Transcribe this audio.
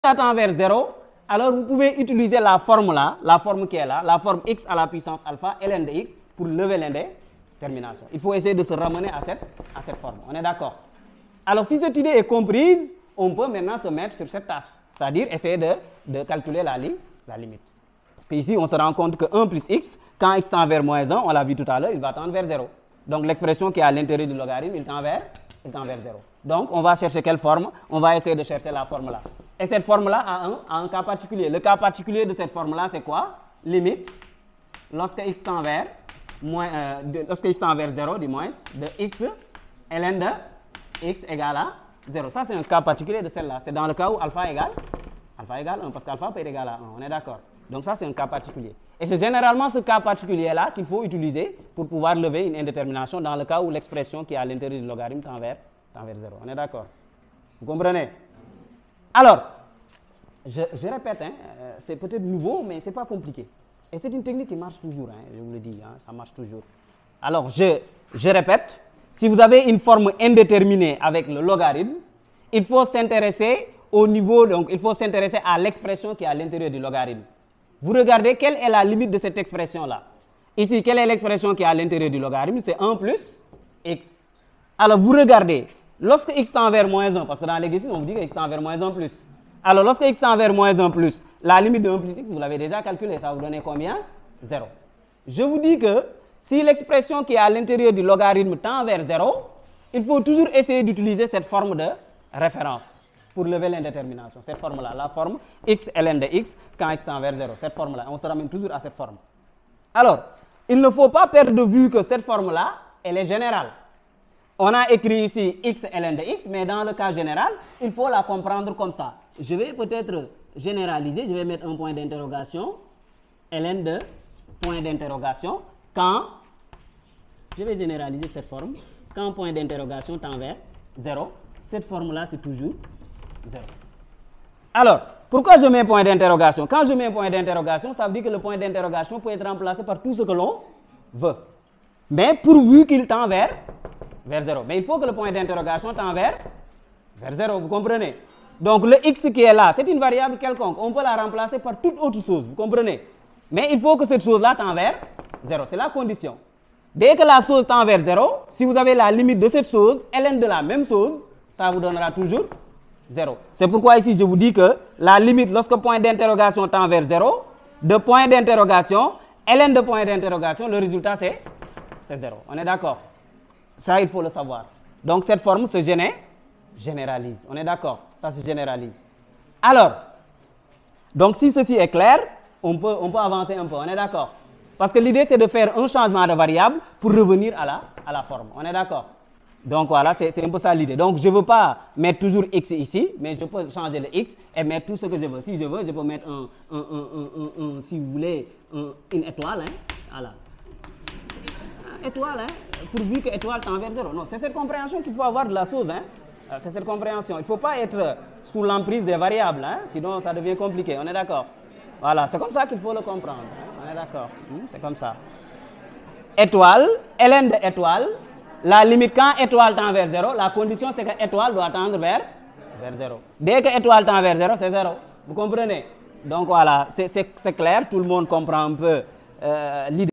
tend vers 0, alors vous pouvez utiliser la forme là, la forme qui est là, la forme x à la puissance alpha, ln de x, pour lever l'indétermination. Il faut essayer de se ramener à cette forme. On est d'accord? Alors, si cette idée est comprise, on peut maintenant se mettre sur cette tâche, c'est-à-dire essayer de calculer la limite. Parce qu'ici, on se rend compte que 1 plus x, quand x tend vers moins 1, on l'a vu tout à l'heure, il va tendre vers 0. Donc, l'expression qui est à l'intérieur du logarithme, il tend vers 0. Donc, on va chercher quelle forme? On va essayer de chercher la forme là. Et cette forme-là a un cas particulier. Le cas particulier de cette forme-là, c'est quoi? Limite, lorsque x tend vers, lorsque x tend vers 0, du moins, de x, ln de x égale à 0. Ça, c'est un cas particulier de celle-là. C'est dans le cas où alpha égale 1, parce qu'alpha peut être égal à 1. On est d'accord? Donc, ça, c'est un cas particulier. Et c'est généralement ce cas particulier-là qu'il faut utiliser pour pouvoir lever une indétermination dans le cas où l'expression qui est à l'intérieur du logarithme tend vers 0. On est d'accord? Vous comprenez? Alors, je répète, hein, c'est peut-être nouveau, mais ce n'est pas compliqué. Et c'est une technique qui marche toujours, hein, je vous le dis, hein, ça marche toujours. Alors, je répète, si vous avez une forme indéterminée avec le logarithme, il faut s'intéresser au niveau, donc il faut s'intéresser à l'expression qui est à l'intérieur du logarithme. Vous regardez quelle est la limite de cette expression-là. Ici, quelle est l'expression qui est à l'intérieur du logarithme? C'est 1 plus x. Alors, vous regardez, lorsque x tend vers moins 1, parce que dans l'exercice, on vous dit que x tend vers moins 1 plus. Alors, lorsque x tend vers moins 1 plus, la limite de 1 plus x, vous l'avez déjà calculée, ça va vous donner combien? 0. Je vous dis que si l'expression qui est à l'intérieur du logarithme tend vers 0, il faut toujours essayer d'utiliser cette forme de référence pour lever l'indétermination. Cette forme-là, la forme x ln de x quand x tend vers 0. Cette forme-là, on se ramène toujours à cette forme. Alors, il ne faut pas perdre de vue que cette forme-là, elle est générale. On a écrit ici x ln de x, mais dans le cas général, il faut la comprendre comme ça. Je vais peut-être généraliser, je vais mettre un point d'interrogation, ln de point d'interrogation, quand, je vais généraliser cette forme, quand point d'interrogation tend vers 0, cette forme-là, c'est toujours 0. Alors, pourquoi je mets point d'interrogation? Quand je mets point d'interrogation, ça veut dire que le point d'interrogation peut être remplacé par tout ce que l'on veut. Mais pourvu qu'il tend vers 0. Mais il faut que le point d'interrogation tend vers 0, vous comprenez? Donc, le x qui est là, c'est une variable quelconque. On peut la remplacer par toute autre chose, vous comprenez? Mais il faut que cette chose-là tend vers 0. C'est la condition. Dès que la chose tend vers 0, si vous avez la limite de cette chose, ln de la même chose, ça vous donnera toujours 0. C'est pourquoi ici, je vous dis que la limite, lorsque point d'interrogation tend vers 0, de point d'interrogation, ln de point d'interrogation, le résultat, c'est 0. On est d'accord? Ça, il faut le savoir. Donc, cette forme se généralise. On est d'accord? Ça se généralise. Alors, donc, si ceci est clair, on peut avancer un peu. On est d'accord? Parce que l'idée, c'est de faire un changement de variable pour revenir à la forme. On est d'accord? Donc, voilà, c'est un peu ça l'idée. Donc, je ne veux pas mettre toujours x ici, mais je peux changer le x et mettre tout ce que je veux. Si je veux, je peux mettre si vous voulez, une étoile. Hein, voilà. Étoile, hein, pourvu que étoile tend vers 0. Non, c'est cette compréhension qu'il faut avoir de la chose. Hein. C'est cette compréhension. Il ne faut pas être sous l'emprise des variables, hein, sinon ça devient compliqué. On est d'accord? Voilà, c'est comme ça qu'il faut le comprendre. Hein. On est d'accord? C'est comme ça. Étoile, ln de étoile, la limite quand étoile tend vers 0, la condition c'est que étoile doit tendre vers 0. Dès que étoile tend vers 0, c'est 0. Vous comprenez? Donc voilà, c'est clair, tout le monde comprend un peu l'idée.